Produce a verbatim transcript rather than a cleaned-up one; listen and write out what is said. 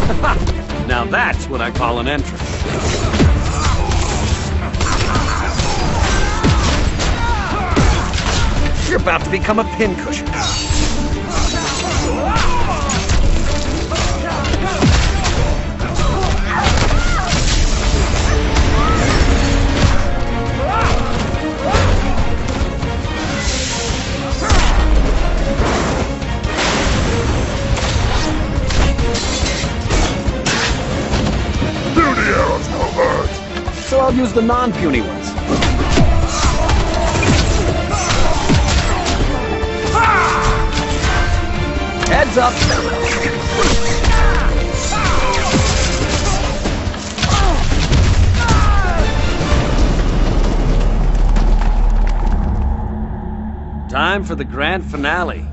Now that's what I call an entrance. You're about to become a pincushion. Puny arrows no hurt. So I'll use the non-puny ones. Heads up! Time for the grand finale.